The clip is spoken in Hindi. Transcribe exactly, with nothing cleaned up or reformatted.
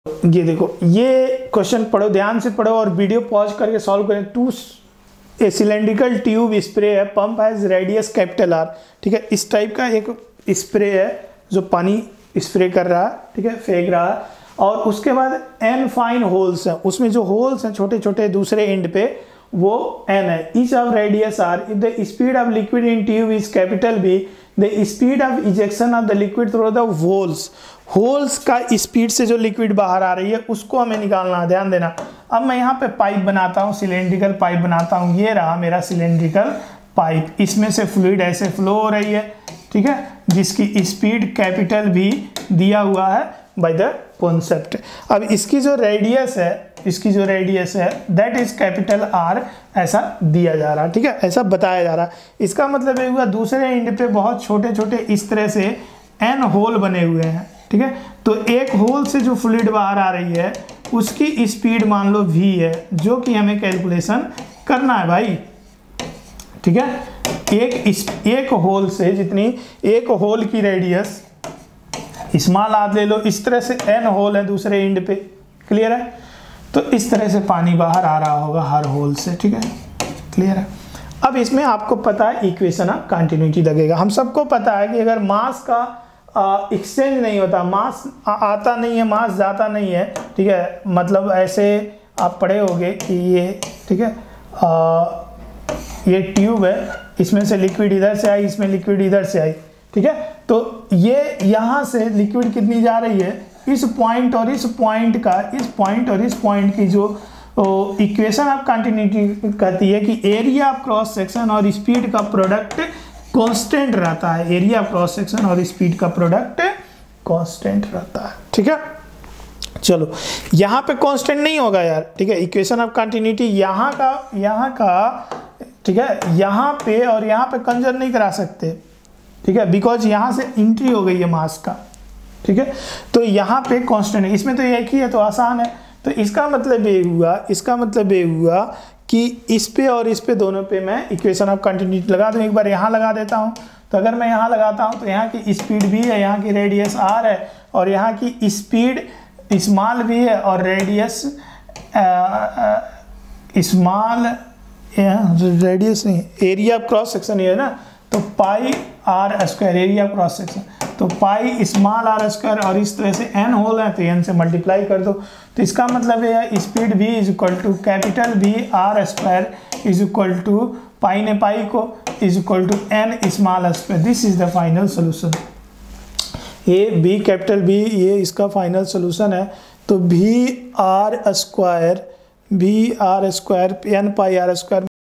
ये देखो, ये क्वेश्चन पढ़ो, ध्यान से पढ़ो और वीडियो पॉज करके सॉल्व करें। Two a cylindrical tube spray है, pump has radius capital R. ठीक है, इस टाइप का एक स्प्रे है जो पानी स्प्रे कर रहा है, ठीक है, फेंक रहा है, और उसके बाद एन फाइन होल्स हैं, उसमें जो होल्स हैं छोटे छोटे दूसरे एंड पे वो एन है। Each of radius R, if the speed of liquid in tube is capital B, the speed of ejection of the liquid through the holes, holes का स्पीड से जो लिक्विड बाहर आ रही है उसको हमें निकालना है, ध्यान देना। अब मैं यहाँ पे पाइप बनाता हूँ, सिलेंड्रिकल पाइप बनाता हूँ, ये रहा मेरा सिलेंड्रिकल पाइप, इसमें से फ्लूइड ऐसे फ्लो हो रही है, ठीक है, जिसकी स्पीड कैपिटल भी दिया हुआ है बाय द कॉन्सेप्ट। अब इसकी जो रेडियस है, इसकी जो रेडियस है दैट इज कैपिटल आर, ऐसा दिया जा रहा है, ठीक है, ऐसा बताया जा रहा है। इसका मतलब ये हुआ दूसरे एंड पे बहुत छोटे छोटे इस तरह से एन होल बने हुए हैं, ठीक है। तो एक होल से जो फ्लूइड बाहर आ रही है उसकी स्पीड मान लो v है, जो कि हमें कैलकुलेशन करना है भाई, ठीक है। एक इस एक होल से जितनी, एक होल की रेडियस स्मॉल आर ले लो, इस तरह से एन होल है दूसरे एंड पे, क्लियर है। तो इस तरह से पानी बाहर आ रहा होगा हर होल से, ठीक है, क्लियर है। अब इसमें आपको पता है इक्वेशन ऑफ कंटिन्यूटी लगेगा। हम सबको पता है कि अगर मास का एक्सचेंज नहीं होता, मास आ, आता नहीं है, मास जाता नहीं है, ठीक है, मतलब ऐसे आप पढ़े होंगे कि ये, ठीक है, आ, ये ट्यूब है, इसमें से लिक्विड इधर से आई, इसमें लिक्विड इधर से आई, ठीक है। तो ये यहाँ से लिक्विड कितनी जा रही है, इस पॉइंट और इस पॉइंट का, इस पॉइंट और इस पॉइंट की जो इक्वेशन ऑफ कंटिन्यूटी कहती है कि एरिया ऑफ क्रॉस सेक्शन और स्पीड का प्रोडक्ट कांस्टेंट रहता है, एरिया ऑफ क्रॉस सेक्शन और स्पीड का प्रोडक्ट कांस्टेंट रहता है, ठीक है। चलो, यहाँ पे कांस्टेंट नहीं होगा यार, ठीक है, इक्वेशन ऑफ कंटिन्यूटी यहाँ का, यहाँ का, ठीक है, यहाँ पे और यहाँ पे कंजर नहीं करा सकते, ठीक है, बिकॉज यहाँ से एंट्री हो गई है मास का, ठीक है। तो यहाँ पे कांस्टेंट है, इसमें तो एक ही है तो आसान है। तो इसका मतलब ये हुआ, इसका मतलब ये हुआ कि इस पे और इस पे दोनों पे मैं इक्वेशन ऑफ कंटिन्यूटी लगा दूँ। एक बार यहाँ लगा देता हूँ, तो अगर मैं यहाँ लगाता हूँ तो यहाँ की स्पीड भी है, यहाँ की रेडियस आर है, और यहाँ की स्पीड स्मॉल भी है और रेडियस स्मॉल, रेडियस नहीं, एरिया ऑफ क्रॉस सेक्शन ये है ना, तो pi R square, area of cross section, तो पाई स्मॉल आर स्क्वायर, और इस तरह से एन होल है तो एन से मल्टीप्लाई कर दो। तो इसका मतलब ये है speed v is equal to capital B R square is equal to pi ने पाई को is equal to N small square. This is the final solution. ये बी कैपिटल बी, ये इसका फाइनल सोल्यूशन है। तो B R square, B R square N pi R square